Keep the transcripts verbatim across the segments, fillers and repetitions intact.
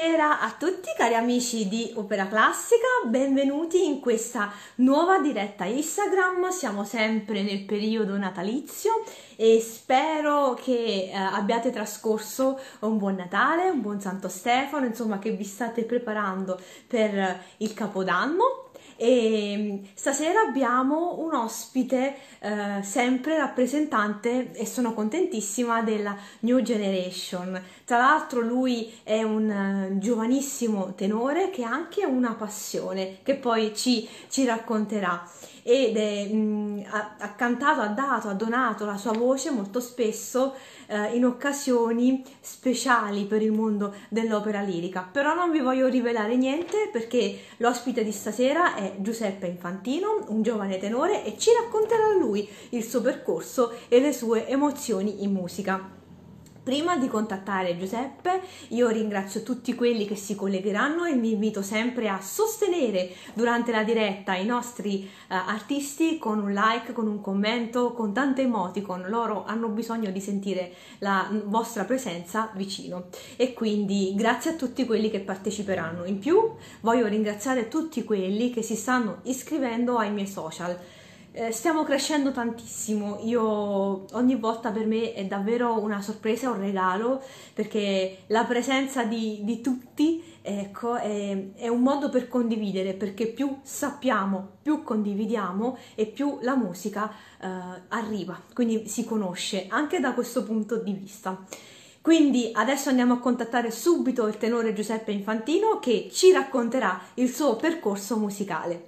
Buonasera a tutti cari amici di Opera Classica, benvenuti in questa nuova diretta Instagram. Siamo sempre nel periodo natalizio e spero che eh, abbiate trascorso un buon Natale, un buon Santo Stefano, insomma che vi state preparando per il Capodanno. E stasera abbiamo un ospite eh, sempre rappresentante e sono contentissima della New Generation. Tra l'altro lui è un eh, giovanissimo tenore che ha anche una passione che poi ci, ci racconterà ed è, mh, ha, ha cantato, ha dato, ha donato la sua voce molto spesso eh, in occasioni speciali per il mondo dell'opera lirica. Però non vi voglio rivelare niente perché l'ospite di stasera è Giuseppe Infantino, un giovane tenore, e ci racconterà lui il suo percorso e le sue emozioni in musica. Prima di contattare Giuseppe, io ringrazio tutti quelli che si collegheranno e vi invito sempre a sostenere durante la diretta i nostri uh, artisti con un like, con un commento, con tante emoticon. Loro hanno bisogno di sentire la vostra presenza vicino e quindi grazie a tutti quelli che parteciperanno. In più voglio ringraziare tutti quelli che si stanno iscrivendo ai miei social. Eh, stiamo crescendo tantissimo, io ogni volta per me è davvero una sorpresa, un regalo, perché la presenza di, di tutti, ecco, è, è un modo per condividere, perché più sappiamo, più condividiamo e più la musica eh, arriva, quindi si conosce anche da questo punto di vista. Quindi adesso andiamo a contattare subito il tenore Giuseppe Infantino che ci racconterà il suo percorso musicale.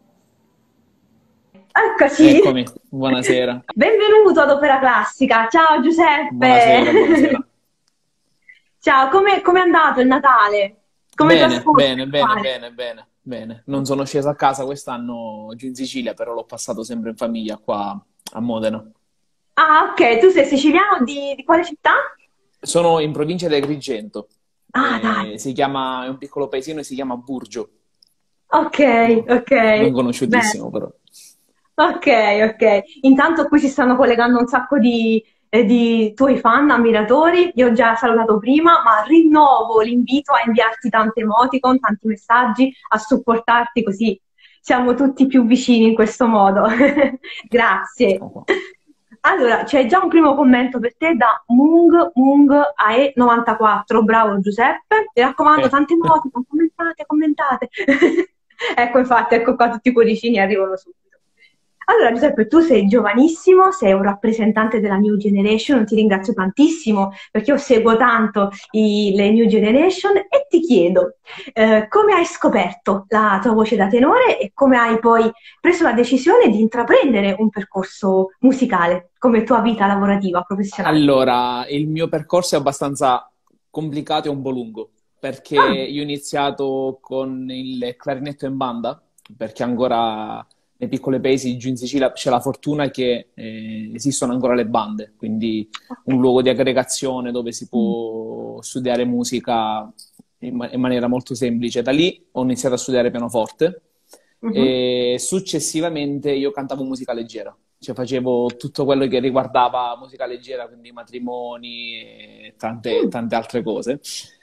Eccoci. Eccomi, buonasera. Benvenuto ad Opera Classica. Ciao Buonasera, Giuseppe. buonasera. Ciao, come è andato il Natale? Come Bene, trascorre il bene, bene, Natale? bene, bene, bene. Non sono sceso a casa quest'anno giù in Sicilia, però l'ho passato sempre in famiglia qua a Modena. Ah, ok, tu sei siciliano di, di quale città? Sono in provincia di Agrigento. Ah, dai. Eh, si chiama, è un piccolo paesino e si chiama Burgio. Ok, No, ok. non Beh, conosciutissimo però. ok, ok. Intanto qui si stanno collegando un sacco di, eh, di tuoi fan, ammiratori. Io ho già salutato prima, ma rinnovo l'invito a inviarti tante emoticon, tanti messaggi, a supportarti così siamo tutti più vicini in questo modo. Grazie. Sono qua. Allora, c'è già un primo commento per te da Mung Mung Ae novantaquattro. Bravo Giuseppe. Mi raccomando, Eh, tante emoticon, commentate, commentate. Ecco, infatti, ecco qua tutti i cuoricini arrivano subito. Allora, Giuseppe, tu sei giovanissimo, sei un rappresentante della New Generation, ti ringrazio tantissimo perché io seguo tanto i- le New Generation e ti chiedo, eh, come hai scoperto la tua voce da tenore e come hai poi preso la decisione di intraprendere un percorso musicale come tua vita lavorativa, professionale? allora, il mio percorso è abbastanza complicato e un po' lungo, perché Ah, io ho iniziato con il clarinetto in banda, perché ancora nei piccoli paesi giù in Sicilia c'è la fortuna che eh, esistono ancora le bande, quindi ok. un luogo di aggregazione dove si Mm. può studiare musica in, ma- in maniera molto semplice. Da lì ho iniziato a studiare pianoforte Mhm. e successivamente io cantavo musica leggera, cioè facevo tutto quello che riguardava musica leggera, quindi matrimoni e tante, Mm. tante altre cose.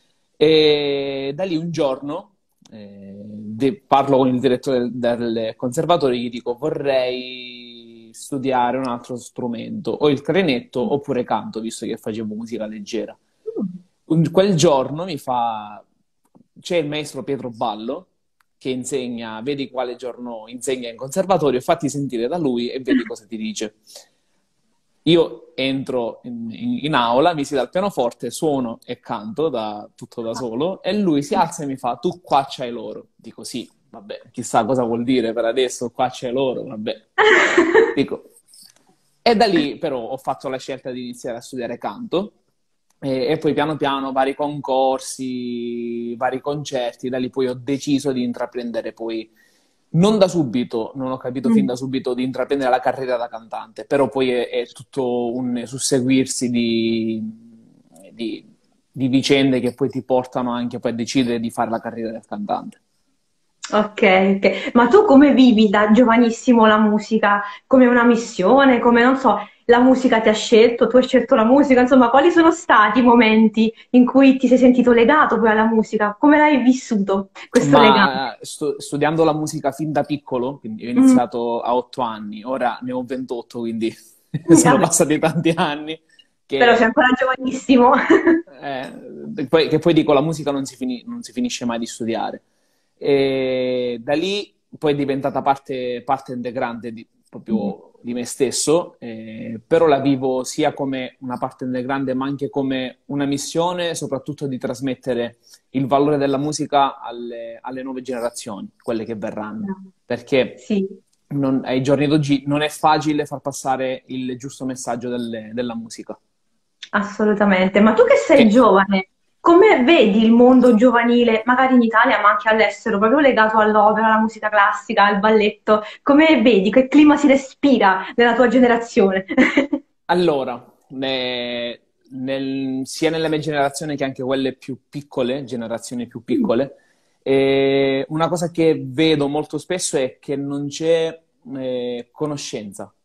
E da lì un giorno eh, de- parlo con il direttore del, del conservatorio e gli dico vorrei studiare un altro strumento, o il clarinetto oppure canto, visto che facevo musica leggera. Mm. Un- quel giorno mi fa, c'è il maestro Pietro Ballo che insegna, vedi quale giorno insegna in conservatorio, fatti sentire da lui e vedi cosa ti dice. Io entro in, in- in aula, mi siedo al pianoforte, suono e canto da, tutto da solo e lui si alza e mi fa, tu qua c'hai loro. Dico sì, vabbè, chissà cosa vuol dire per adesso, qua c'hai loro, vabbè. Dico. E da lì però ho fatto la scelta di iniziare a studiare canto e, e poi piano piano vari concorsi, vari concerti, da lì poi ho deciso di intraprendere poi, non da subito, non ho capito fin Mm. da subito di intraprendere la carriera da cantante, però poi è, è tutto un susseguirsi di, di, di vicende che poi ti portano anche poi a decidere di fare la carriera del cantante. Ok, ok. Ma tu come vivi da giovanissimo la musica? Come una missione? Come non so. la musica ti ha scelto, tu hai scelto la musica, insomma, quali sono stati i momenti in cui ti sei sentito legato poi alla musica? Come l'hai vissuto questo legame? Ma eh, stu- studiando la musica fin da piccolo, quindi ho Mm, iniziato a otto anni, ora ne ho ventotto, quindi sono vabbè, passati tanti anni però sei che, ancora giovanissimo. eh, poi, che poi dico la musica non si, fini- non si finisce mai di studiare. E da lì poi è diventata parte, parte integrante di, Mm, proprio di me stesso, eh, però la vivo sia come una parte integrante, ma anche come una missione, soprattutto di trasmettere il valore della musica alle, alle nuove generazioni, quelle che verranno, perché sì, non- ai giorni d'oggi non è facile far passare il giusto messaggio delle- della musica. assolutamente. Ma tu che sei Che giovane, come vedi il mondo giovanile, magari in Italia, ma anche all'estero, proprio legato all'opera, alla musica classica, al balletto? Come vedi? Che clima si respira nella tua generazione? allora, ne- nel- sia nella mia generazione che anche quelle più piccole, generazioni più piccole, eh, una cosa che vedo molto spesso è che non c'è eh, conoscenza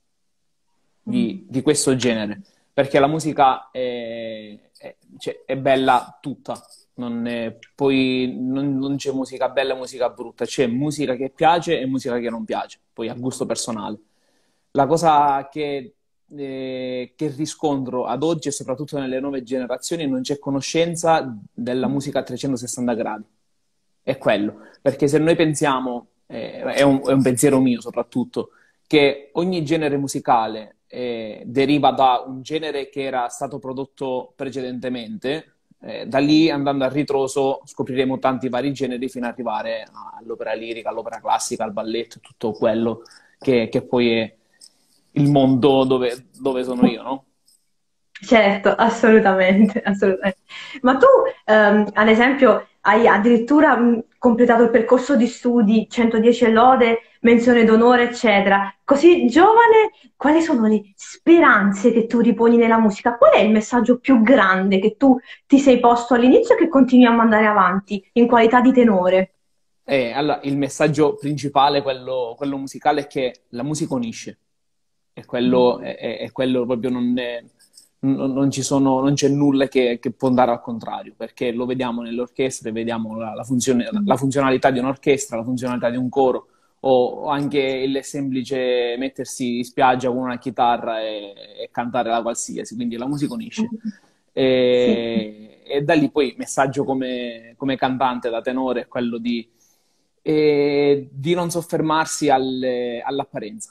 di, Mm. di questo genere, perché la musica è, è- cioè, è bella tutta, non è- poi non, non c'è musica bella e musica brutta, c'è musica che piace e musica che non piace, poi a gusto personale. La cosa che, eh, che riscontro ad oggi e soprattutto nelle nuove generazioni non c'è conoscenza della musica a trecentosessanta gradi. È quello, perché se noi pensiamo, eh, è un, è un pensiero mio soprattutto, che ogni genere musicale eh, deriva da un genere che era stato prodotto precedentemente, eh, da lì andando a ritroso scopriremo tanti vari generi fino ad arrivare all'opera lirica, all'opera classica, al balletto, e tutto quello che, che poi è il mondo dove, dove sono io, no? Certo, assolutamente, assolutamente. Ma tu, ehm, ad esempio, hai addirittura mh, completato il percorso di studi, centodieci lode, menzione d'onore, eccetera. Così giovane, quali sono le speranze che tu riponi nella musica? Qual è il messaggio più grande che tu ti sei posto all'inizio e che continui a mandare avanti in qualità di tenore? E allora, il messaggio principale, quello, quello musicale, è che la musica unisce. E quello, è, è- è quello proprio non, è- non- non ci sono, non c'è nulla che, che può andare al contrario, perché lo vediamo nelle orchestre, vediamo la, la funzione- la funzionalità di un'orchestra, la funzionalità di un coro, o, o anche il semplice mettersi in spiaggia con una chitarra e, e cantare la qualsiasi, quindi la musica unisce. Sì. E, e da lì poi il messaggio come, come cantante da tenore è quello di, eh, di non soffermarsi alle- all'apparenza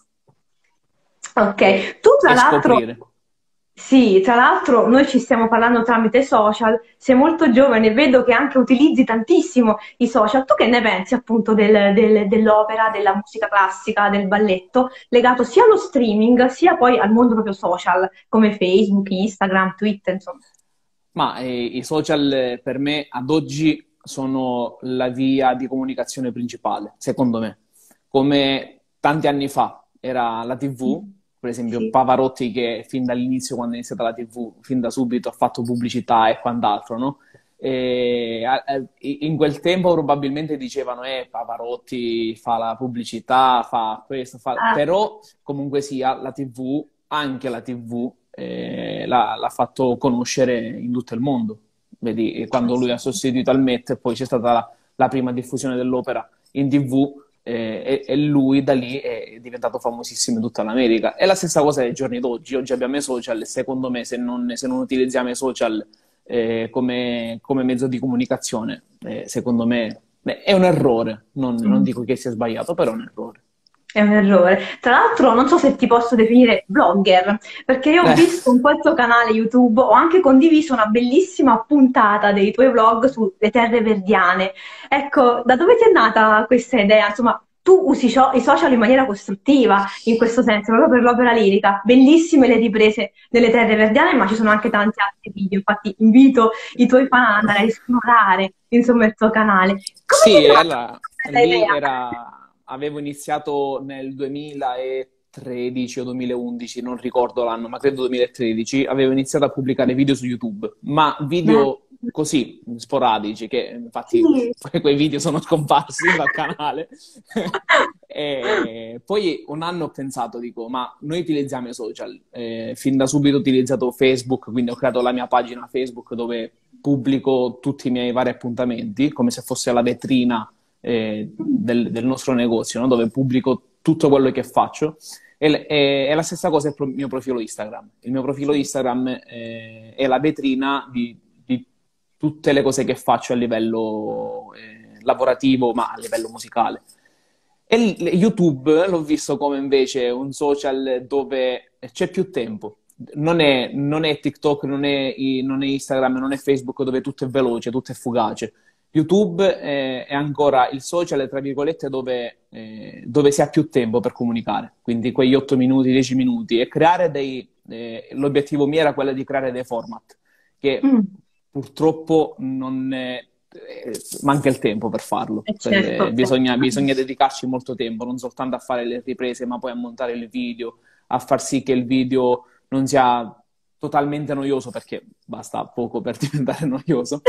e, Ok, tu tra e l'altro, scoprire. sì, tra l'altro noi ci stiamo parlando tramite social, sei molto giovane, vedo che anche utilizzi tantissimo i social. Tu che ne pensi appunto del- del- dell'opera, della musica classica, del balletto, legato sia allo streaming sia poi al mondo proprio social, come Facebook, Instagram, Twitter, insomma. Ma eh, i social eh, per me ad oggi sono la via di comunicazione principale, secondo me. Come tanti anni fa era la T V, per esempio Sì. Pavarotti che fin dall'inizio, quando è iniziata la T V, fin da subito ha fatto pubblicità e quant'altro, no? E, a- a- in quel tempo probabilmente dicevano, eh, Pavarotti fa la pubblicità, fa questo, fa... Ah, però comunque sia la T V, anche la T V, eh, l'ha, l'ha fatto conoscere in tutto il mondo. Vedi, quando lui ha sostituito al Met, poi c'è stata la, la prima diffusione dell'opera in T V, eh, e, e lui da lì è diventato famosissimo in tutta l'America. È la stessa cosa ai giorni d'oggi. Oggi abbiamo i social e secondo me se non, se non utilizziamo i social eh, come, come mezzo di comunicazione, eh, secondo me beh, è un errore. Non, non mm. dico che sia sbagliato, però è un errore. È un errore. Tra l'altro, non so se ti posso definire blogger, perché io ho Eh, visto un po' il tuo canale YouTube, ho anche condiviso una bellissima puntata dei tuoi vlog sulle terre verdiane. Ecco, da dove ti è nata questa idea? Insomma, tu usi cio- i social in maniera costruttiva, in questo senso, proprio per l'opera lirica. Bellissime le riprese delle terre verdiane, ma ci sono anche tanti altri video. Infatti, invito i tuoi fan ad andare a esplorare, insomma, il tuo canale. Come ti è Sì, nata allora, questa lì idea? era, avevo iniziato nel duemilatredici o duemilaundici, non ricordo l'anno, ma credo duemilatredici, avevo iniziato a pubblicare video su YouTube, ma Beh, video così, sporadici, che infatti Sì. quei video sono scomparsi dal canale. E poi un anno ho pensato, dico, ma noi utilizziamo i social. Eh, fin da subito ho utilizzato Facebook, quindi ho creato la mia pagina Facebook dove pubblico tutti i miei vari appuntamenti, come se fosse la vetrina eh, del, del nostro negozio, no? Dove pubblico tutto quello che faccio. E, e- e la stessa cosa è il pro- mio profilo Instagram. Il mio profilo Sì. Instagram eh, è la vetrina di, di tutte le cose che faccio a livello eh, lavorativo, ma a livello musicale. E l- YouTube l'ho visto come invece un social dove c'è più tempo. Non è, non è TikTok, non è, i- non è Instagram, non è Facebook dove tutto è veloce, tutto è fugace. YouTube è, è ancora il social, tra virgolette, dove, eh, dove si ha più tempo per comunicare. Quindi quegli otto minuti, dieci minuti. E creare dei... eh, l'obiettivo mio era quello di creare dei format che Mm. purtroppo non è eh, manca il tempo per farlo. Eh, Per- eh, certo, bisogna, bisogna dedicarci molto tempo, non soltanto a fare le riprese, ma poi a montare il video, a far sì che il video non sia totalmente noioso, perché basta poco per diventare noioso.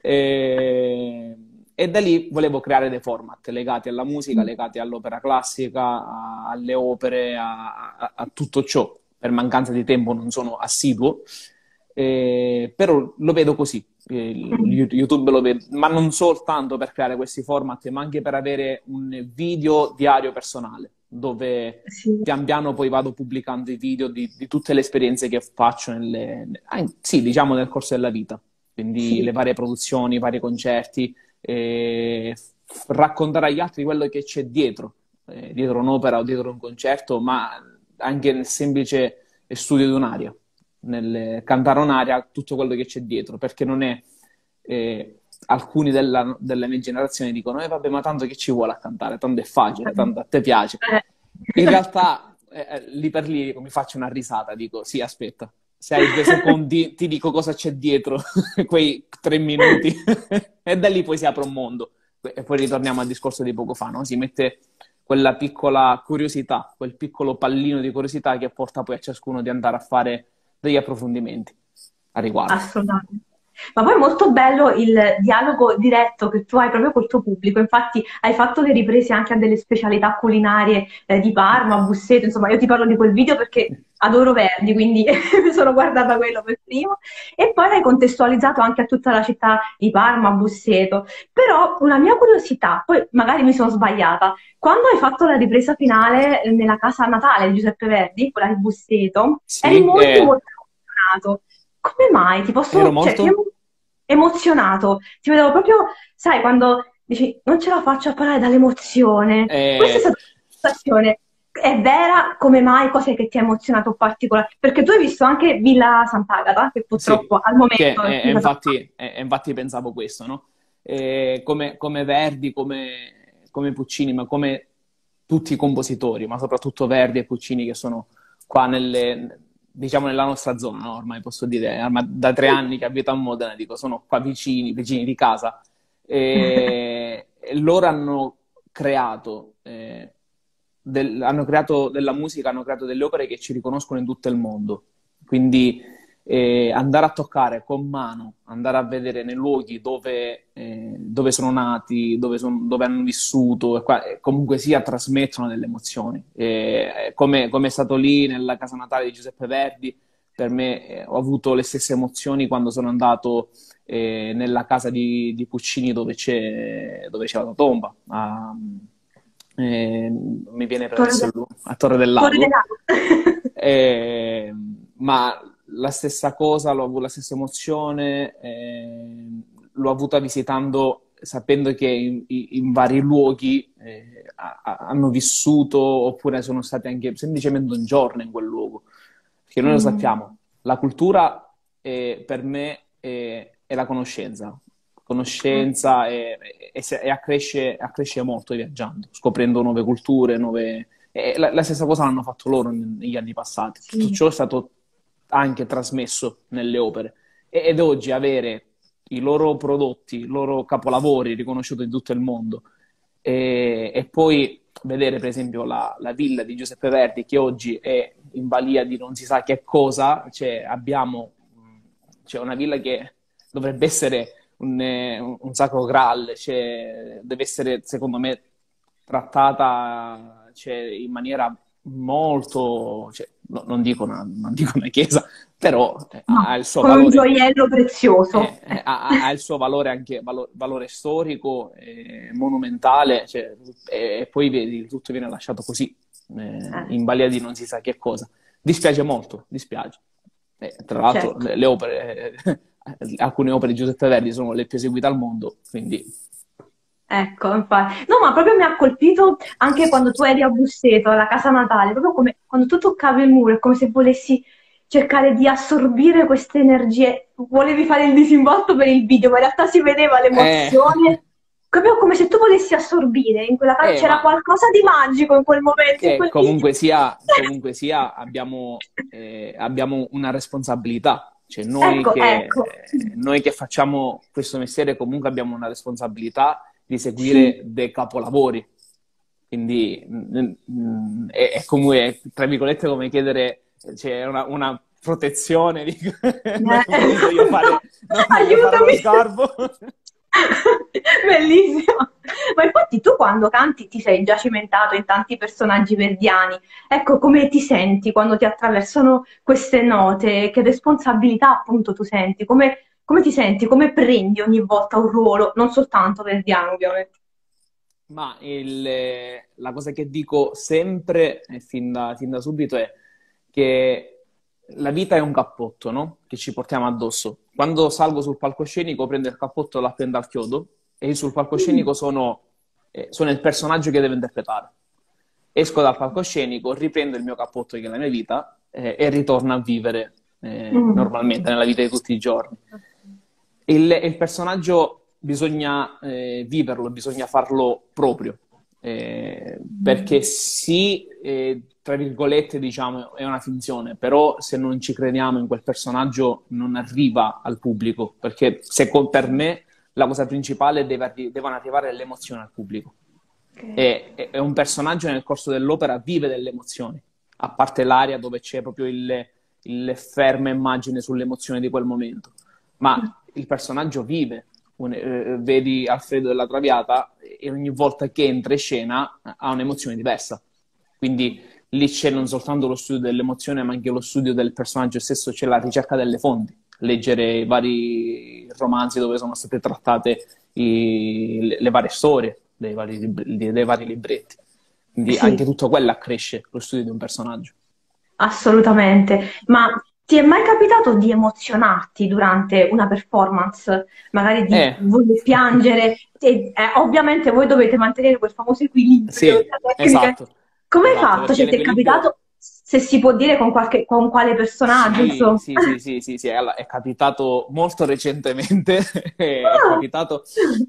E, e da lì volevo creare dei format legati alla musica, legati all'opera classica, a- alle opere, a, a- a tutto ciò. Per mancanza di tempo non sono assiduo, eh, però lo vedo così. Eh, Mm. YouTube lo vedo, ma non soltanto per creare questi format, ma anche per avere un video diario personale, dove Sì, pian piano poi vado pubblicando i video di, di tutte le esperienze che faccio nelle, ah, sì, diciamo nel corso della vita. Quindi le sì, varie produzioni, i vari concerti, eh, f- raccontare agli altri quello che c'è dietro, eh, dietro un'opera o dietro un concerto, ma anche nel semplice studio di un'aria, nel cantare un'aria, tutto quello che c'è dietro, perché non è... eh, alcuni della, della mia generazione dicono, eh vabbè, ma tanto che ci vuole a cantare, tanto è facile, tanto a te piace. eh. In realtà, eh, eh, lì per lì dico, mi faccio una risata, dico, sì, aspetta, se hai due secondi ti dico cosa c'è dietro quei tre minuti e da lì poi si apre un mondo. E poi ritorniamo al discorso di poco fa, no? Si mette quella piccola curiosità, quel piccolo pallino di curiosità che porta poi a ciascuno di andare a fare degli approfondimenti a riguardo. Assolutamente. Ma poi è molto bello il dialogo diretto che tu hai proprio col tuo pubblico. Infatti, hai fatto le riprese anche a delle specialità culinarie eh, di Parma, a Busseto. Insomma, io ti parlo di quel video perché adoro Verdi, quindi mi sono guardata quello per primo. E poi l'hai contestualizzato anche a tutta la città di Parma, a Busseto. Però una mia curiosità, poi magari mi sono sbagliata, quando hai fatto la ripresa finale eh, nella casa natale di Giuseppe Verdi, quella di Busseto, eri Sì, molto eh, molto emozionato. Come mai? Ti ero posso, cioè, ti molto... emo- emozionato. Ti vedevo proprio, sai, quando dici non ce la faccio a parlare dall'emozione. Questa è eh, stata una sensazione. È vera? Come mai? Cos'è che ti ha emozionato in particolare? Perché tu hai visto anche Villa Sant'Agata, che Sì, purtroppo al che momento è è, è chiusa. infatti, è- è infatti pensavo questo, no? Eh, come, come Verdi, come, come Puccini, ma come tutti i compositori, ma soprattutto Verdi e Puccini che sono qua nelle, diciamo nella nostra zona, no? Ormai posso dire, ormai da tre anni che abito a Modena, dico, sono qua vicini, vicini di casa. E, e loro hanno creato, eh, del- hanno creato della musica, hanno creato delle opere che ci riconoscono in tutto il mondo. Quindi eh, andare a toccare con mano, andare a vedere nei luoghi dove, eh, dove sono nati, dove, son- dove hanno vissuto, e qua- e comunque sia trasmettono delle emozioni. E, come, come è stato lì nella casa natale di Giuseppe Verdi, per me eh, ho avuto le stesse emozioni quando sono andato eh, nella casa di, di Puccini dove c'è, dove c'è la tomba. A, eh, mi viene Torre adesso del, il lu- a Torre del Torre del Lago. Lago. Eh, ma la stessa cosa, l'ho avuto la stessa emozione, eh, l'ho avuta visitando, sapendo che in, in vari luoghi eh, ha- ha- hanno vissuto oppure sono stati anche semplicemente un giorno in quel luogo. Perché noi lo Mm, sappiamo, la cultura eh, per me è, è la conoscenza. eh, Conoscenza e, e- e accresce, accresce molto viaggiando, scoprendo nuove culture, nuove... E la, la stessa cosa l'hanno fatto loro negli anni passati. Tutto sì. ciò è stato anche trasmesso nelle opere. E- ed oggi avere i loro prodotti, i loro capolavori riconosciuti in tutto il mondo e, e poi vedere per esempio la, la villa di Giuseppe Verdi che oggi è in balia di non si sa che cosa, cioè abbiamo c'è una villa che dovrebbe essere un, eh, un- un sacro graal, cioè, deve essere, secondo me, trattata, cioè, in maniera molto, cioè, no- non dico una, non dico una chiesa, però eh, ha, ha No, il suo come un valore, gioiello eh, prezioso. eh, ha, ha il suo valore anche valo- valore storico, eh, monumentale, cioè, e, e poi vedi, tutto viene lasciato così, eh, Eh, in balia di non si sa che cosa. Dispiace molto, dispiace. Eh, tra l'altro, certo. le, le opere, eh, alcune opere di Giuseppe Verdi sono le più eseguite al mondo, quindi Ecco, infatti. No, ma proprio mi ha colpito anche quando tu eri a Busseto, alla casa natale, proprio come quando tu toccavi il muro, è come se volessi cercare di assorbire queste energie. Volevi fare il disinvolto per il video, ma in realtà si vedeva eh, l'emozione, proprio come se tu volessi assorbire in quella casa. eh, C'era ma qualcosa di magico in quel momento, in che quel video. comunque sia, comunque sia abbiamo, eh, abbiamo una responsabilità. Cioè, noi Ecco, che, ecco. noi che facciamo questo mestiere comunque abbiamo una responsabilità di Sì. seguire dei capolavori. Quindi mm, mm, è, è come, tra virgolette, come chiedere, c'è una, una protezione, dico, non, Eh, non voglio fare, non voglio fare lo aiutami! sgarbo. Bellissimo. Ma infatti tu quando canti ti sei già cimentato in tanti personaggi verdiani. Ecco, come ti senti quando ti attraversano queste note? Che responsabilità appunto tu senti? Come, come ti senti? Come prendi ogni volta un ruolo? Non soltanto verdiano, ovviamente. Ma il- la cosa che dico sempre, e fin da, fin da subito, è che la vita è un cappotto, no? Che ci portiamo addosso. Quando salgo sul palcoscenico, prendo il cappotto e lo appendo al chiodo, e io sul palcoscenico sono, eh, sono il personaggio che devo interpretare. Esco dal palcoscenico, riprendo il mio cappotto, che è la mia vita, eh, e ritorno a vivere, eh, Mm. normalmente, nella vita di tutti i giorni. Il, il personaggio bisogna eh, viverlo, bisogna farlo proprio, eh, perché sì, eh, tra virgolette, diciamo, è una finzione, però se non ci crediamo in quel personaggio non arriva al pubblico, perché secondo per me la cosa principale deve arri- devono arrivare le emozioni al pubblico. Ok. E, e- e un personaggio nel corso dell'opera vive delle emozioni, a parte l'aria dove c'è proprio il, il ferma immagine sull'emozione di quel momento, ma il personaggio vive. Un- eh, vedi Alfredo della Traviata e ogni volta che entra in scena ha un'emozione diversa. Quindi lì c'è non soltanto lo studio dell'emozione, ma anche lo studio del personaggio stesso, c'è la ricerca delle fonti, leggere i vari romanzi dove sono state trattate i- le, le varie storie dei vari, lib- dei vari libretti. Quindi anche Sì. tutto quello accresce lo studio di un personaggio. Assolutamente, ma ti è mai capitato di emozionarti durante una performance, magari di Eh, voler piangere? E, eh, ovviamente voi dovete mantenere quel famoso equilibrio sì, tra tecnica. esatto, Come hai esatto, fatto? perché Cioè, ti è l'equilibrio. capitato, se si può dire, con qualche, con quale personaggio, Sì, insomma? sì, sì, sì, sì, sì, allora, è capitato molto recentemente, è Ah! capitato,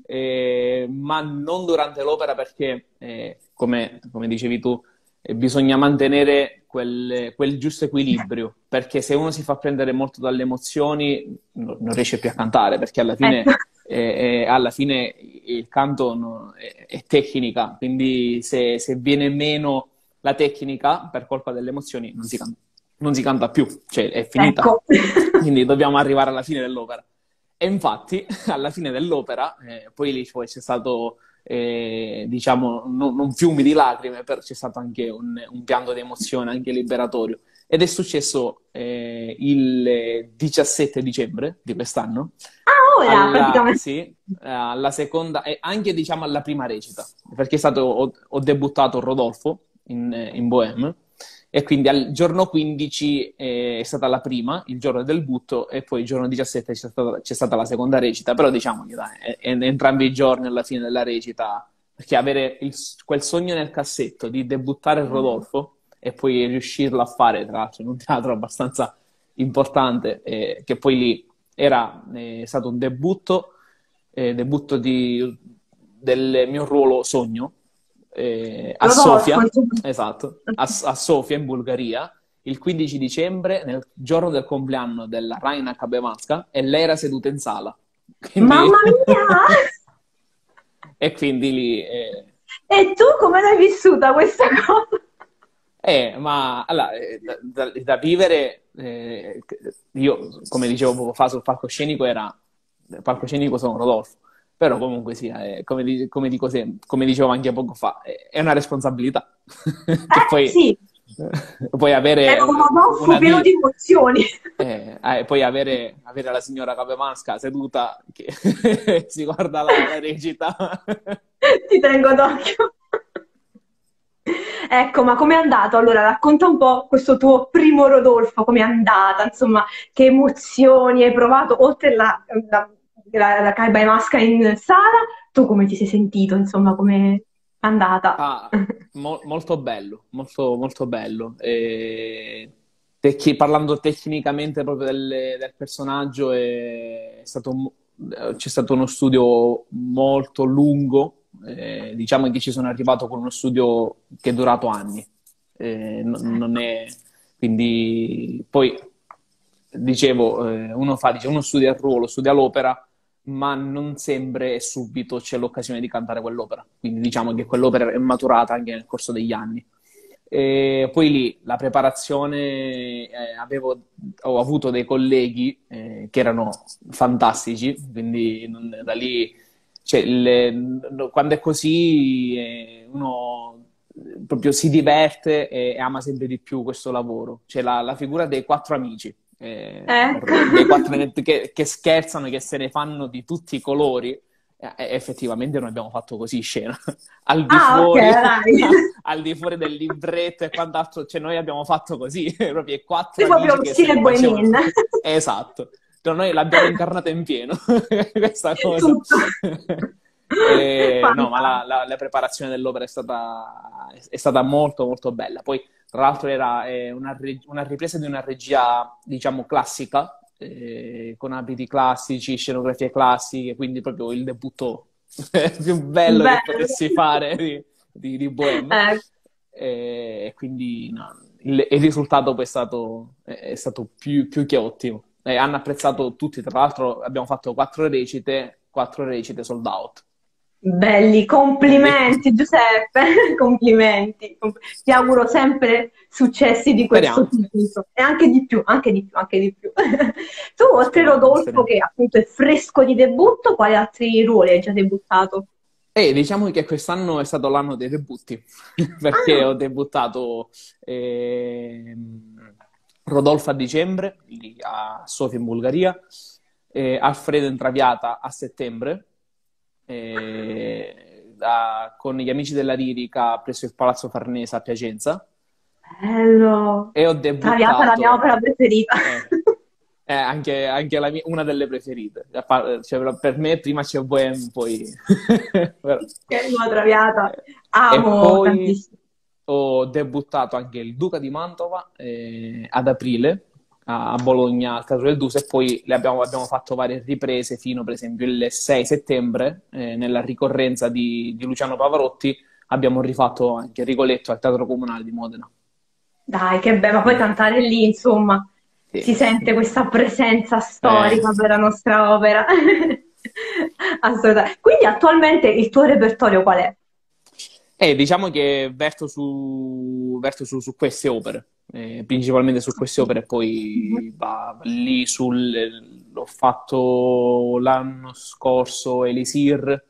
eh, ma non durante l'opera perché, eh, come, come dicevi tu, eh, bisogna mantenere quel, quel giusto equilibrio, perché se uno si fa prendere molto dalle emozioni no- non riesce più a cantare, perché alla Ecco, fine, eh, eh, alla fine il canto no- è, è tecnica, quindi se, se viene meno la tecnica per colpa delle emozioni non si canta non si canta più, cioè è finita. ecco. Quindi dobbiamo arrivare alla fine dell'opera. E infatti, alla fine dell'opera, eh, poi lì poi c'è stato, eh, diciamo, non, non fiumi di lacrime, però c'è stato anche un, un pianto di emozione, anche liberatorio. Ed è successo eh, il diciassette dicembre di quest'anno, Ah, ora, alla, praticamente. sì, alla seconda, e anche diciamo alla prima recita, perché è stato, ho, ho debuttato Rodolfo in, in Bohème, e quindi al giorno quindici eh, è stata la prima, il giorno del butto, e poi il giorno diciassette c'è stata, c'è stata la seconda recita, però diciamo che dai, è- è- entrambi i giorni alla fine della recita, perché avere il- quel sogno nel cassetto di debuttare Rodolfo e poi riuscirlo a fare, tra l'altro, in un teatro abbastanza importante, eh, che poi lì era eh, stato un debutto, eh, debutto di- del mio ruolo sogno, eh, a Rodolfo, Sofia, insomma. esatto, a, a Sofia in Bulgaria, il quindici dicembre, nel giorno del compleanno della Raina Kabevanska, e lei era seduta in sala. Quindi. Mamma mia! E quindi lì. eh, E tu come l'hai vissuta questa cosa? Eh, ma allora, eh, da, da- da vivere, eh, io come dicevo poco fa sul palcoscenico era palcoscenico sono Rodolfo. Però comunque sia, eh, come, di- come dico sem- come dicevo anche poco fa, è, è una responsabilità. Che Eh poi, sì, poi era avere un Rodolfo una pieno di, di emozioni. eh, eh, poi avere, avere la signora Capemasca seduta che si guarda la, la recita. Ti tengo d'occhio. Ecco, ma com'è andato? Allora, racconta un po' questo tuo primo Rodolfo, com'è andata, insomma, che emozioni hai provato, oltre la, la, la, la Caiba e Masca in sala, tu come ti sei sentito, insomma, com'è andata? Ah, mo- molto bello, molto, molto bello. E tecchi- parlando tecnicamente proprio del, del personaggio, è, è stato, mo- eh, c'è stato uno studio molto lungo, eh, diciamo che ci sono arrivato con uno studio che è durato anni. Eh, non non è, quindi poi dicevo, eh, uno fa, dice, uno studia il ruolo, studia l'opera, ma non sempre e subito c'è l'occasione di cantare quell'opera. Quindi diciamo che quell'opera è maturata anche nel corso degli anni. E poi lì la preparazione, eh, avevo, ho avuto dei colleghi eh, che erano fantastici, quindi non- da lì, cioè, il- no, quando è così eh, uno proprio si diverte e, e ama sempre di più questo lavoro. C'è la, la figura dei quattro amici, eh, Ecco. dei quattro che, che scherzano, che se ne fanno di tutti i colori. Eh, effettivamente noi abbiamo fatto così scena, al di Ah, ok, fuori, dai. al di fuori del libretto e quant'altro, cioè noi abbiamo fatto così, proprio i quattro Sei proprio amici lo che se stile ne facevano. Boemin. Esatto. Cioè, noi l'abbiamo incarnata in pieno, questa cosa. Tutto. E, no, ma la, Fantastico. la- la preparazione dell'opera è stata, è stata molto molto bella. Poi, tra l'altro, era eh, una, re- una ripresa di una regia, diciamo, classica, eh, con abiti classici, scenografie classiche, quindi proprio il debutto più bello che Bello. potessi fare di, di, di Bohème. Ecco. E quindi no, il, il risultato poi è stato, è stato più, più che ottimo. E hanno apprezzato tutti, tra l'altro abbiamo fatto quattro recite, quattro recite sold out. Belli, Quindi complimenti Giuseppe, complimenti. Com- Ti auguro sempre successi di questo speriamo, tipo e anche di più, anche di più, anche di più. Tu, oltre speriamo, Rodolfo, speriamo. che appunto è fresco di debutto, quali altri ruoli hai già debuttato? E diciamo che quest'anno è stato l'anno dei debutti, perché Ah, ho debuttato ehm, Rodolfo a dicembre, lì a Sofia in Bulgaria, e Alfredo in Traviata a settembre, e da- con gli Amici della Lirica presso il Palazzo Farnese a Piacenza, bello! e ho Traviata è la mia debuttato, opera preferita. eh, eh, anche, anche la mia- una delle preferite. A par- cioè, per me prima c'è Bohème, poi... però- Che è una Traviata. Eh, E Amo poi tantissimo. ho debuttato anche il Duca di Mantova eh, ad aprile a, a Bologna al Teatro del Duce, e poi le abbiamo, abbiamo fatto varie riprese fino per esempio il sei settembre eh, nella ricorrenza di, di Luciano Pavarotti abbiamo rifatto anche Rigoletto al Teatro Comunale di Modena. Dai, che bello, ma poi Quindi, cantare lì, insomma, sì. si sente questa presenza Eh, storica della nostra opera. Assolutamente. Quindi attualmente il tuo repertorio qual è? Eh, diciamo che verto su, verto su, su queste opere, eh, principalmente su queste opere, e Mhm. poi va lì sul... L'ho fatto l'anno scorso Elisir,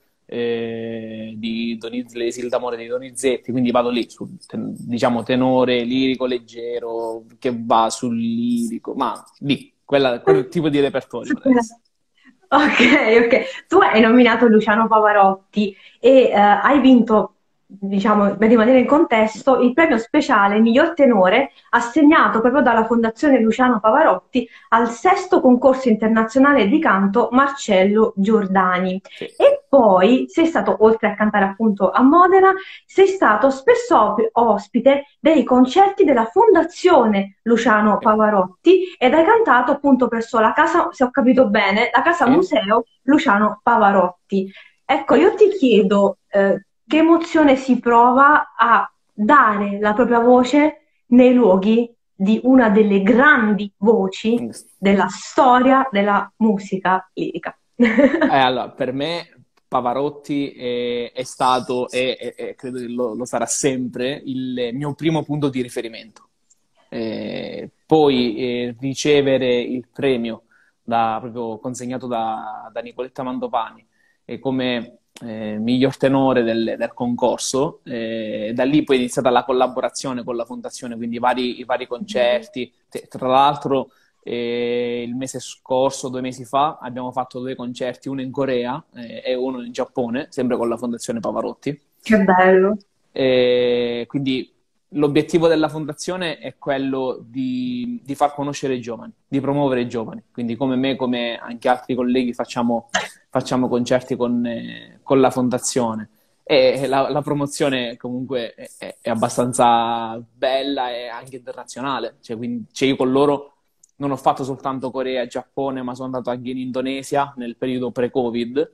eh, di Doniz- L'Esil d'amore di Donizetti, quindi vado lì sul, ten- diciamo, tenore lirico leggero, che va sul lirico, ma lì, quella- quel tipo di repertorio adesso. Ok, ok. Tu hai nominato Luciano Pavarotti e eh, hai vinto, diciamo, per rimanere in contesto, il premio speciale miglior tenore assegnato proprio dalla Fondazione Luciano Pavarotti al sesto concorso internazionale di canto Marcello Giordani. Sì, E poi sei stato, oltre a cantare appunto a Modena, sei stato spesso op- ospite dei concerti della Fondazione Luciano sì, Pavarotti ed hai cantato appunto presso la casa, se ho capito bene, la casa sì, museo Luciano Pavarotti. Ecco, sì. io ti chiedo eh, che emozione si prova a dare la propria voce nei luoghi di una delle grandi voci della storia della musica lirica. Eh, allora, per me Pavarotti è, è stato e, e- e credo che lo, lo sarà sempre il mio primo punto di riferimento. Eh, poi eh, ricevere il premio da, proprio consegnato da, da Nicoletta Mantovani e come eh, miglior tenore del, del concorso. Eh, da lì poi è iniziata la collaborazione con la fondazione, quindi i vari, i vari concerti. Te- Tra l'altro eh, il mese scorso, due mesi fa, abbiamo fatto due concerti, uno in Corea eh, e uno in Giappone, sempre con la Fondazione Pavarotti. Che bello. E quindi l'obiettivo della fondazione è quello di, di far conoscere i giovani, di promuovere i giovani. Quindi come me, come anche altri colleghi, facciamo, facciamo concerti con, eh, con la fondazione. E la, la promozione comunque è, è- è abbastanza bella e anche internazionale. Cioè, quindi, cioè io con loro non ho fatto soltanto Corea e Giappone, ma sono andato anche in Indonesia nel periodo pre-Covid.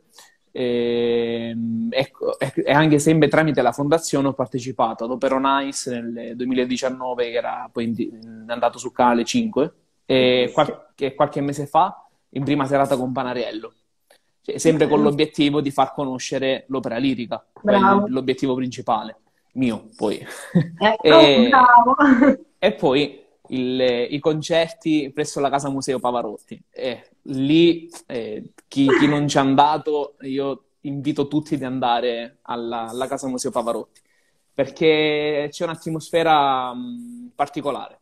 E, ecco, e- e anche sempre tramite la fondazione ho partecipato ad Opera on Ice nel duemiladiciannove, che era poi in- in- andato su Canale cinque, e Bellissimo. qualche, qualche mese fa in prima serata con Panariello. Cioè, sempre con Bello. l'obiettivo di far conoscere l'opera lirica, quel- Bravo. l'obiettivo principale mio, poi. Ecco, E, bravo. e poi il- i concerti presso la Casa Museo Pavarotti. E lì, eh, chi, chi non ci è andato, io invito tutti ad andare alla, alla Casa Museo Pavarotti, perché c'è un'atmosfera mh, particolare.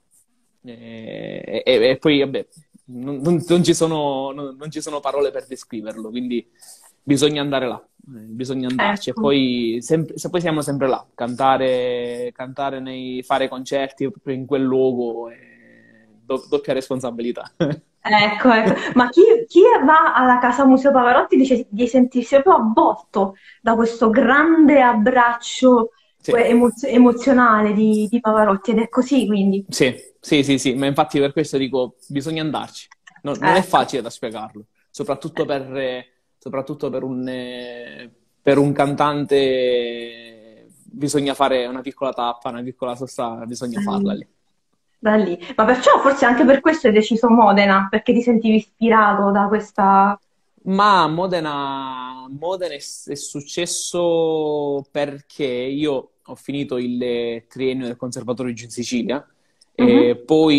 E, e- e poi, vabbè, non, non- non ci sono, non, non ci sono parole per descriverlo, quindi bisogna andare là, eh, bisogna andarci. E Ecco. poi, sempre- se poi siamo sempre là, cantare, cantare nei, fare concerti proprio in quel luogo, è do- doppia responsabilità. Ecco, ecco. Ma chi, chi va alla Casa Museo Pavarotti dice di sentirsi proprio avvolto da questo grande abbraccio Sì. eh, emozio- emozionale di, di Pavarotti ed è così, quindi. Sì, sì, sì, sì, ma infatti per questo dico, bisogna andarci. Non, non è Ecco. facile da spiegarlo, soprattutto per, eh, soprattutto per un, eh, per un cantante bisogna fare una piccola tappa, una piccola sosta, bisogna farla Mm. lì. Da lì. Ma perciò forse anche per questo hai deciso Modena, perché ti sentivi ispirato da questa. Ma a Modena, Modena è, è successo perché io ho finito il triennio del Conservatorio giù in Sicilia Mhm. e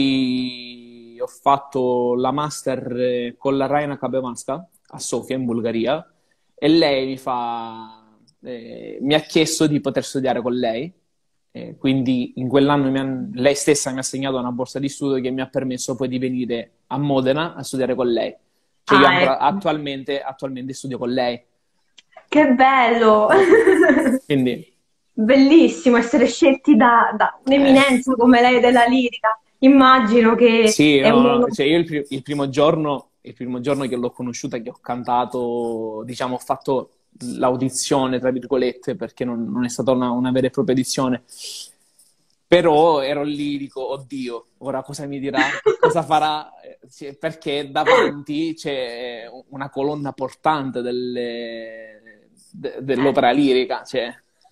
poi ho fatto la master eh, con la Raina Cabemasca a Sofia, in Bulgaria, e lei mi fa, eh, mi ha chiesto di poter studiare con lei. Eh, quindi in quell'anno mi han- lei stessa mi ha assegnato una borsa di studio che mi ha permesso poi di venire a Modena a studiare con lei. Cioè io Ah, ancora ecco. attualmente, attualmente studio con lei. Che bello! Quindi, Bellissimo essere scelti da, da eh, un'eminenza come lei della lirica. Immagino che sì, è no, un. no, cioè io il, pri- il primo giorno, il primo giorno che l'ho conosciuta, che ho cantato, diciamo, ho fatto l'audizione, tra virgolette, perché non, non è stata una, una vera e propria audizione, però ero lì, dico, oddio, ora cosa mi dirà, cosa farà. Eh, sì, perché davanti c'è una colonna portante delle- de- dell'opera lirica, cioè.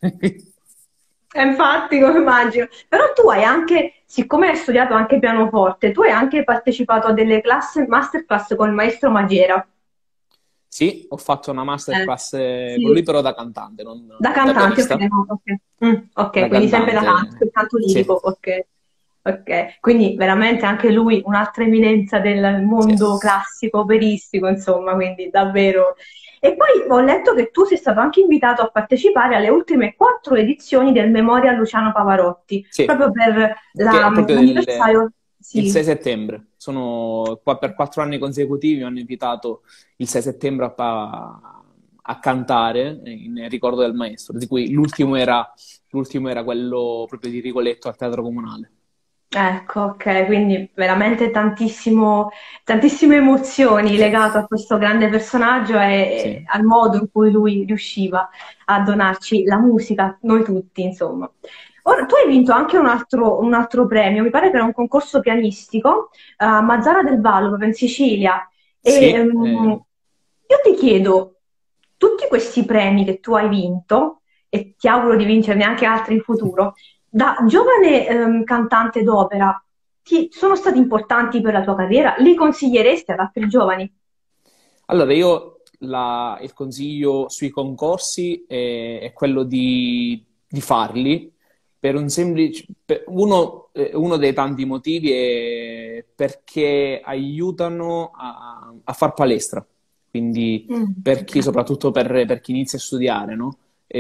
Eh, infatti, come immagino. Però tu hai anche, siccome hai studiato anche pianoforte, tu hai anche partecipato a delle classi, masterclass con il maestro Magiera. Sì, ho fatto una Eh, masterclass eh, con lui, sì. però da cantante, non, Da non da cantante, ok, pianista. no, ok. Mm, ok, Da quindi sempre da canto, cantante, il canto sì, lirico, ok. Ok, quindi veramente anche lui un'altra eminenza del sì, mondo classico, operistico, insomma, quindi davvero. E poi ho letto che tu sei stato anche invitato a partecipare alle ultime quattro edizioni del Memorial Luciano Pavarotti, sì, proprio per che la- è proprio del- l'anniversario. il Sì. sei settembre. Sono qua per quattro anni consecutivi, mi hanno invitato il sei settembre a, a cantare in ricordo del maestro, di cui l'ultimo era, l'ultimo era quello proprio di Rigoletto al Teatro Comunale. Ecco, ok, quindi veramente tantissimo, tantissime emozioni Sì, legate a questo grande personaggio e, sì, e al modo in cui lui riusciva a donarci la musica, noi tutti, insomma. Ora, tu hai vinto anche un altro, un altro premio, mi pare che era un concorso pianistico a Mazzara del Vallo, proprio in Sicilia. E, sì, ehm, eh, io ti chiedo, tutti questi premi che tu hai vinto, e ti auguro di vincerne anche altri in futuro, da giovane ehm, cantante d'opera, ti sono stati importanti per la tua carriera? Li consiglieresti ad altri giovani? allora, io la- il consiglio sui concorsi è, è quello di, di farli, per un semplice, per- uno, eh, uno dei tanti motivi è perché aiutano a, a far palestra, quindi Mm, per ok. chi, soprattutto per, per chi inizia a studiare, no? E,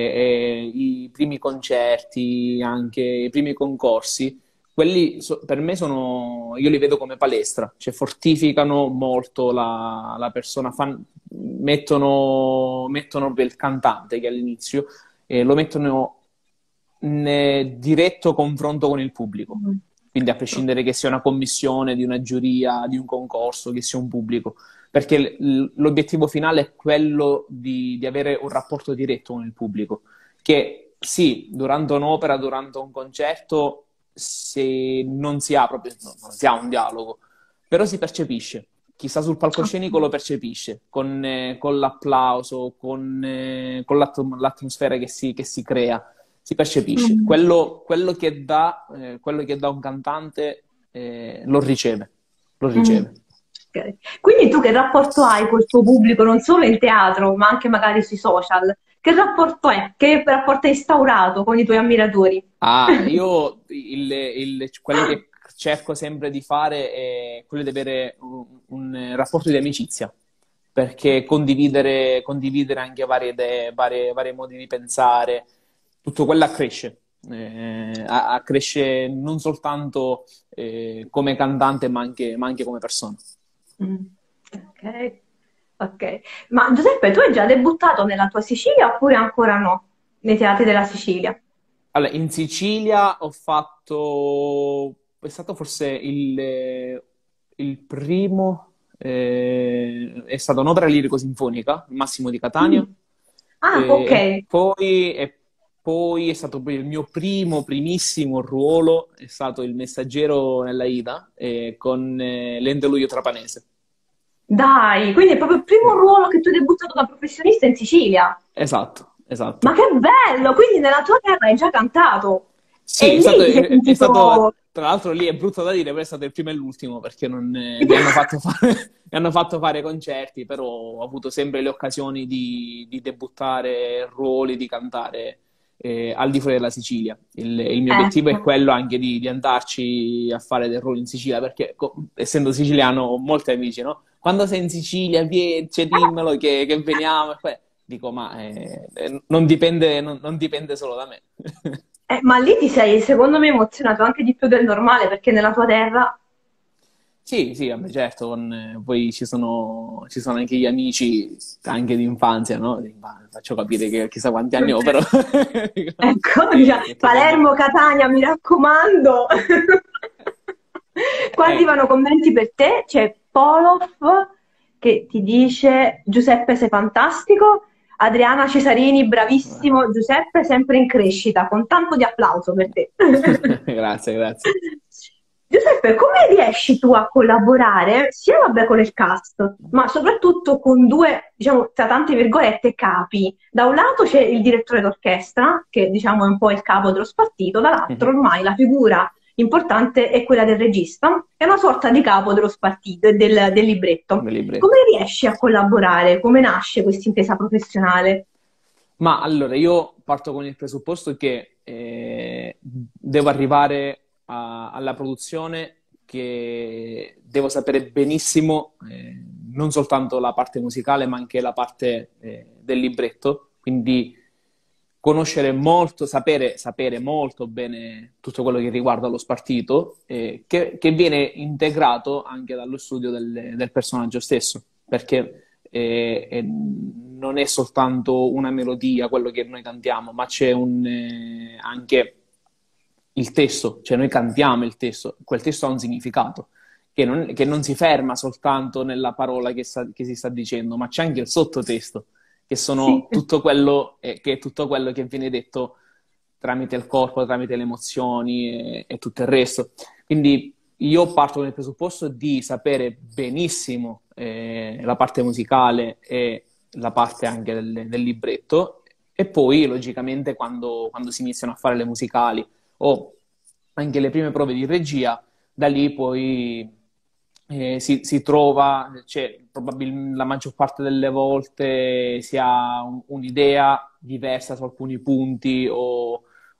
e i primi concerti, anche i primi concorsi, quelli so- per me sono, io li vedo come palestra, cioè fortificano molto la, la persona, fan- mettono, mettono per il cantante che all'inizio eh, lo mettono in eh, diretto confronto con il pubblico. Mm. Quindi a prescindere che sia una commissione, di una giuria, di un concorso, che sia un pubblico, perché l- l'obiettivo finale è quello di, di avere un rapporto diretto con il pubblico, che sì, durante un'opera, durante un concerto, se non si ha proprio, no, non si ha un dialogo, però si percepisce. Chi sta sul Ok. palcoscenico lo percepisce con, eh, con l'applauso, con, eh, con l'atm- l'atmosfera che si, che si crea, si percepisce. Mm. Quello, quello che dà, eh, quello che dà un cantante eh, lo riceve, lo Mm. riceve. Ok. Quindi tu che rapporto hai col tuo pubblico, non solo in teatro, ma anche magari sui social? Che rapporto è? Che rapporto hai instaurato con i tuoi ammiratori? Ah, io il- il- quello che cerco sempre di fare è quello di avere un, un rapporto di amicizia, perché Ok. condividere, condividere anche varie idee, varie, vari modi di pensare, tutto quello accresce. Eh, a- accresce non soltanto eh, come cantante, ma anche, ma anche come persona. Mm. Ok, ok. Ma Giuseppe, tu hai già debuttato nella tua Sicilia oppure ancora no? Nei teatri della Sicilia? Allora, in Sicilia ho fatto, è stato forse il, il primo, eh, è stata un'opera lirico-sinfonica, il Massimo di Catania, Mm. Ah, e, ok. e poi, e poi è stato poi il mio primo, primissimo ruolo, è stato il messaggero nella Ida, eh, con eh, l'Ente Luio Trapanese. Dai, quindi è proprio il primo ruolo che tu hai debuttato da professionista in Sicilia. Esatto, Ma esatto. che bello! Quindi nella tua terra hai già cantato. Sì, E è stato, lì ti sei è, è stato- sentito... tra l'altro lì è brutto da dire, però è stato il primo e l'ultimo perché non, eh, mi hanno fatto fare, mi hanno fatto fare concerti, però ho avuto sempre le occasioni di, di debuttare ruoli, di cantare eh, al di fuori della Sicilia. Il, il mio obiettivo è Ecco. quello anche di, di andarci a fare dei ruoli in Sicilia, perché co- essendo siciliano ho molti amici, no? Quando sei in Sicilia, vieni, cioè, dimmelo che, che veniamo. E poi dico, ma eh, eh, non dipende, non non dipende solo da me. Eh, ma lì ti sei, secondo me, emozionato anche di più del normale perché nella tua terra... Sì, sì, vabbè, certo, con, eh, poi ci sono, ci sono anche gli amici, anche di infanzia, no? Di- ma faccio capire che chissà quanti anni ho, però Ecco, che, diciamo, che- che vengono. Palermo, Catania, mi raccomando. Qua Eh, arrivano commenti per te, c'è Polof che ti dice Giuseppe sei fantastico, Adriana Cesarini bravissimo, Giuseppe sempre in crescita, con tanto di applauso per te. grazie, grazie. Giuseppe, come riesci tu a collaborare sia vabbè con il cast, ma soprattutto con due, diciamo, tra tante virgolette, capi? Da un lato c'è il direttore d'orchestra, che diciamo è un po' il capo dello spartito, dall'altro Mhm. ormai la figura importante è quella del regista, che è una sorta di capo dello spartito e del, del libretto. Nel Come libretto. riesci a collaborare? Come nasce questa intesa professionale? Ma allora, io parto con il presupposto che eh, devo arrivare a- alla produzione che devo sapere benissimo eh, non soltanto la parte musicale, ma anche la parte eh, del libretto, quindi conoscere molto, sapere, sapere molto bene tutto quello che riguarda lo spartito, eh, che, che viene integrato anche dallo studio del, del personaggio stesso, perché eh, eh, non è soltanto una melodia quello che noi cantiamo, ma c'è un, eh, anche il testo, cioè noi cantiamo il testo, quel testo ha un significato. Che non, che non si ferma soltanto nella parola che, sta- che si sta dicendo, ma c'è anche il sottotesto, che Sì. sono tutto quello, eh, che è tutto quello che viene detto tramite il corpo, tramite le emozioni e, e tutto il resto. Quindi io parto dal presupposto di sapere benissimo eh, la parte musicale e la parte anche del, del libretto, e poi logicamente quando, quando si iniziano a fare le musicali o anche le prime prove di regia, da lì poi eh, si, si trova, cioè, probabilmente la maggior parte delle volte si ha un- un'idea diversa su alcuni punti o,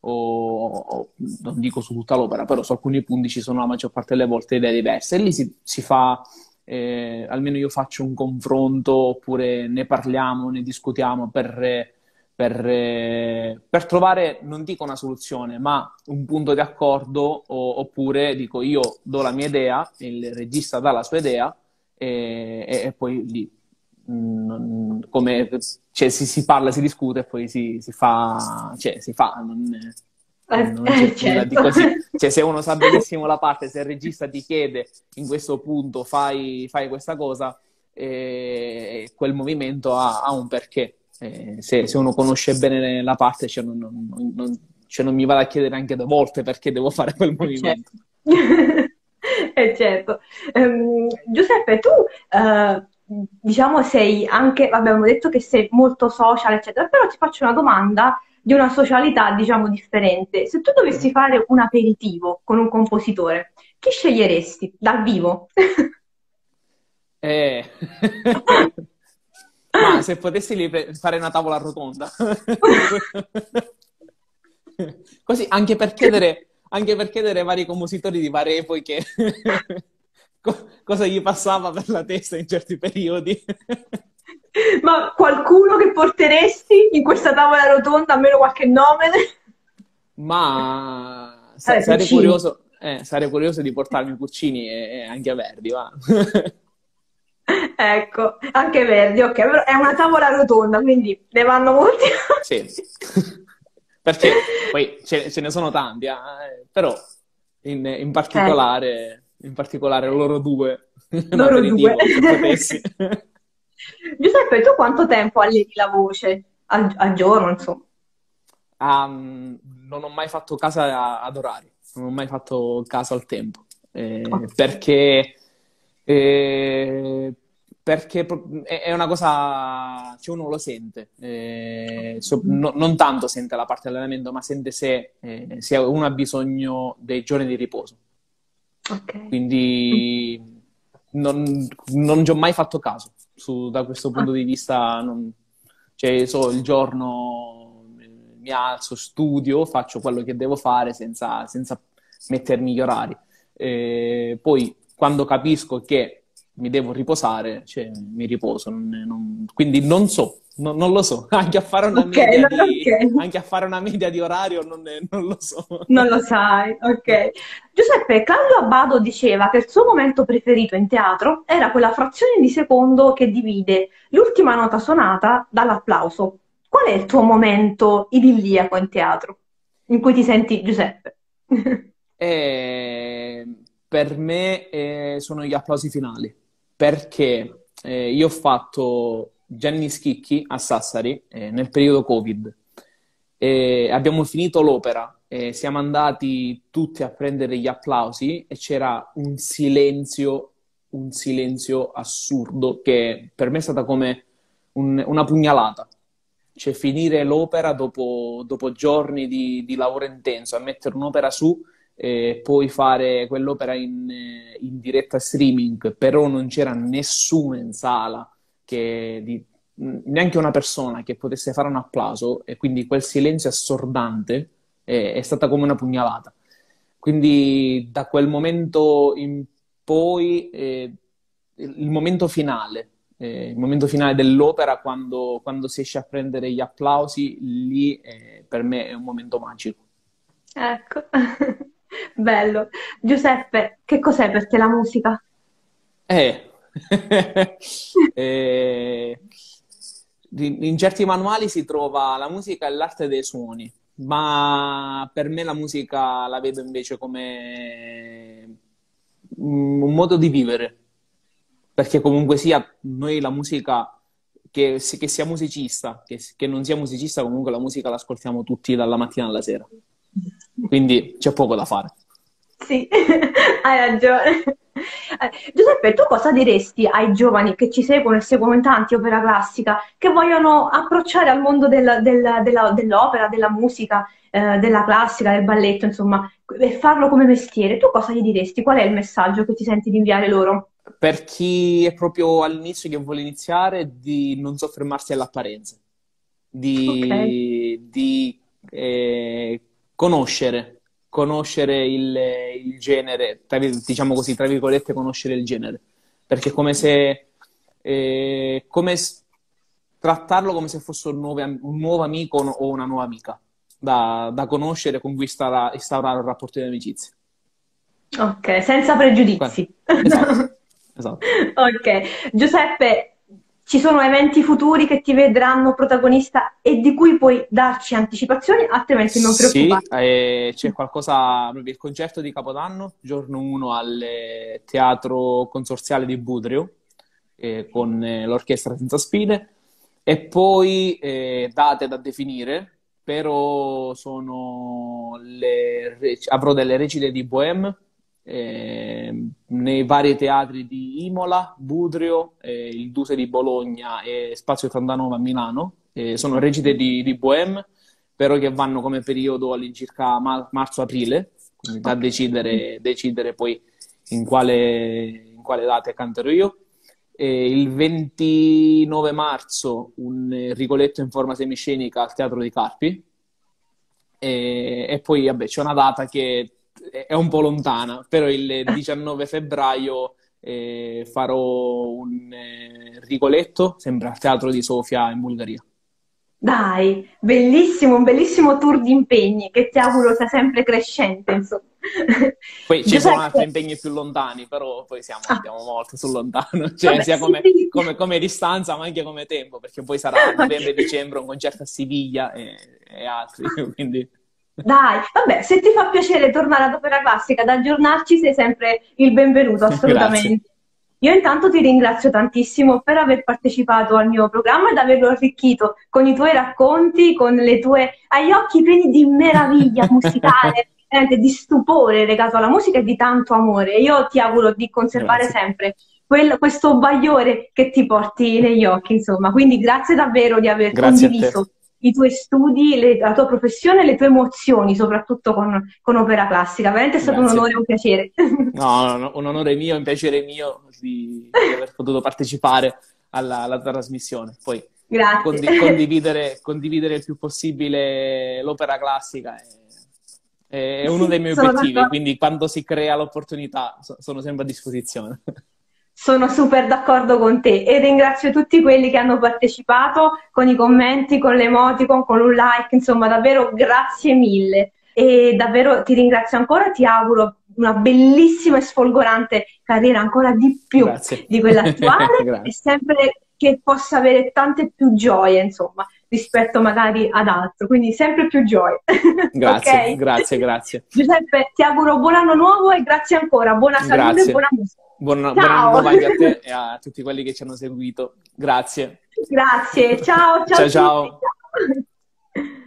o, o- non dico su tutta l'opera, però su alcuni punti ci sono la maggior parte delle volte idee diverse. E lì si, si fa, eh, almeno io faccio un confronto, oppure ne parliamo, ne discutiamo per, eh, per, eh, per trovare, non dico una soluzione, ma un punto di accordo, o- oppure dico io do la mia idea, il regista dà la sua idea, e, e- e poi lì, mm, non- come, cioè, si, si parla, si discute e poi si, si fa, cioè, si fa, non, Eh, non c'è eh, nulla di certo. così. Cioè, se uno sa benissimo la parte, se il regista ti chiede in questo punto fai, fai questa cosa, eh, quel movimento ha, ha un perché. Eh, se, se uno conosce bene la parte, cioè non, non- non- cioè non mi vado a chiedere anche due volte perché devo fare quel Eh, certo. movimento. Eh, certo. Ehm, Giuseppe, tu eh, diciamo sei anche, vabbè, abbiamo detto che sei molto social, eccetera, però ti faccio una domanda di una socialità, diciamo, differente. Se tu dovessi fare un aperitivo con un compositore, chi sceglieresti dal vivo? Eh. Ma se potessi li pre- fare una tavola rotonda. Così, anche per chiedere, anche per chiedere ai vari compositori di varie epoche co- cosa gli passava per la testa in certi periodi. Ma qualcuno che porteresti in questa tavola rotonda, almeno qualche nome? Ma sa- Vabbè, sarei Puccini. curioso, eh, sarei curioso di portarmi Puccini e, e anche a Verdi, va. Ecco, anche Verdi, ok, però è una tavola rotonda, quindi ne vanno molti. Sì, perché poi ce, ce ne sono tanti, eh, però in, in Eh, particolare, in particolare loro due, un loro due. aperitivo, se potessi. Giuseppe, tu quanto tempo alleni la voce? Al, al giorno, insomma. Um, non ho mai fatto caso a- ad orari, non ho mai fatto caso al tempo, eh, Ok. perché, eh, perché pro- è è una cosa, cioè uno lo sente, eh, so- no- non tanto sente la parte dell'allenamento, ma sente se, eh, se uno ha bisogno dei giorni di riposo. Ok. Quindi non, non ci ho mai fatto caso. Su- da questo Ah, punto di vista, non- cioè, so, il giorno eh, mi alzo, studio, faccio quello che devo fare senza, senza mettermi gli orari. Eh, poi, quando capisco che mi devo riposare, cioè, mi riposo. Non- non- quindi non so, non, non lo so. Anche a fare una ok, media no- ok. di, anche a fare una media di orario non, non lo so. Non lo sai, No. ok. Giuseppe, Claudio Abbado diceva che il suo momento preferito in teatro era quella frazione di secondo che divide l'ultima nota suonata dall'applauso. Qual è il tuo momento idilliaco in teatro in cui ti senti Giuseppe? E per me eh, sono gli applausi finali, perché eh, io ho fatto Gianni Schicchi a Sassari eh, nel periodo Covid. E abbiamo finito l'opera e siamo andati tutti a prendere gli applausi e c'era un silenzio, un silenzio assurdo che per me è stata come un- una pugnalata. Cioè finire l'opera dopo, dopo giorni di, di lavoro intenso, a mettere un'opera su e poi fare quell'opera in, eh, in diretta streaming, però non c'era nessuno in sala, che di- neanche una persona che potesse fare un applauso, e quindi quel silenzio assordante è, è stata come una pugnalata. Quindi da quel momento in poi, eh, il il momento finale, eh, il momento finale dell'opera, quando, quando si esce a prendere gli applausi, lì eh, per me è un momento magico. Ecco, bello. Giuseppe, che cos'è per te la musica? Eh, eh, in in certi manuali si trova la musica e l'arte dei suoni, ma per me la musica la vedo invece come un un modo di vivere, perché comunque sia noi la musica, che, che sia musicista, che, che non sia musicista, comunque la musica l'ascoltiamo tutti dalla mattina alla sera, quindi c'è poco da fare. Sì, hai ragione. Eh, Giuseppe, tu cosa diresti ai giovani che ci seguono e seguono in tanti opera classica, che vogliono approcciare al mondo del- del- della- dell'opera, della musica, eh, della classica, del balletto, insomma, e farlo come mestiere? Tu cosa gli diresti? Qual è il messaggio che ti senti di inviare loro? Per chi è proprio all'inizio che vuole iniziare, di non soffermarsi alle apparenze, Ok. di, di, eh, conoscere, conoscere il, il genere, tra vir- diciamo così, tra virgolette, conoscere il genere, perché è come se, eh, come s- trattarlo come se fosse un nuovo, am- un nuovo amico o no- o una nuova amica, da, da conoscere, con cui instaura- instaurare un rapporto di amicizia. Ok, senza Qua- pregiudizi. Esatto, esatto. Ok, Giuseppe, ci sono eventi futuri che ti vedranno protagonista e di cui puoi darci anticipazioni, altrimenti non Sì, preoccuparti. eh, c'è qualcosa, proprio il concerto di Capodanno, giorno uno al eh, Teatro Consorziale di Budrio, eh, con eh, l'Orchestra Senza Spine, e poi eh, date da definire, però sono le, rec- avrò delle recite di Bohème eh, nei vari teatri di Imola, Budrio, eh, il Duse di Bologna e Spazio ottantanove a Milano. Eh, sono recite di, di Bohème, però che vanno come periodo all'incirca ma- marzo-aprile, quindi da Ok. decidere, decidere poi in quale, in quale date canterò io. E il ventinove marzo un eh, Rigoletto in forma semiscenica al Teatro di Carpi. E, e poi, vabbè, c'è una data che è un po' lontana, però il diciannove febbraio eh, farò un eh, Rigoletto, sempre al Teatro di Sofia in Bulgaria. Dai, bellissimo, un bellissimo tour di impegni che ti auguro sia sempre crescente, insomma. Poi ci sono altri Giuseppe, impegni più lontani, però poi siamo, ah, andiamo molto sul lontano, cioè vabbè, sia sì, come, sì. come, come distanza ma anche come tempo, perché poi sarà Ok. novembre-dicembre un concerto a Siviglia e, e altri, quindi Dai, vabbè, se ti fa piacere tornare ad Opera Classica ad aggiornarci, sei sempre il benvenuto, grazie, assolutamente. Io intanto ti ringrazio tantissimo per aver partecipato al mio programma ed averlo arricchito con i tuoi racconti, con le tue... Hai gli occhi pieni di meraviglia musicale, veramente di stupore legato alla musica e di tanto amore. Io ti auguro di conservare grazie, sempre quel- questo bagliore che ti porti negli occhi, insomma. Quindi grazie davvero di aver grazie a te, condiviso i tuoi studi, le- la tua professione e le tue emozioni, soprattutto con, con Opera Classica. Veramente è stato un onore grazie. e un piacere. No, no, no, un onore mio, un piacere mio di, di aver potuto partecipare alla, alla trasmissione. Poi Grazie. condi- condividere, condividere il più possibile l'opera classica è, è uno dei Sì, miei sono obiettivi, d'accordo. quindi quando si crea l'opportunità so- sono sempre a disposizione. Sono super d'accordo con te e ringrazio tutti quelli che hanno partecipato con i commenti, con le emoticon, con un like, insomma, davvero grazie mille. E davvero ti ringrazio ancora, ti auguro una bellissima e sfolgorante carriera, ancora di più Grazie. di quella attuale e Grazie. sempre che possa avere tante più gioie, insomma, rispetto magari ad altro, quindi sempre più gioie. Grazie, Ok? grazie, grazie. Giuseppe, ti auguro buon anno nuovo e grazie ancora, buona salute e buona Grazie. musica. Buon, buon anno Ciao! nuovo anche a te e a tutti quelli che ci hanno seguito. Grazie. Grazie, ciao, ciao a Ciao tutti. ciao. Ciao.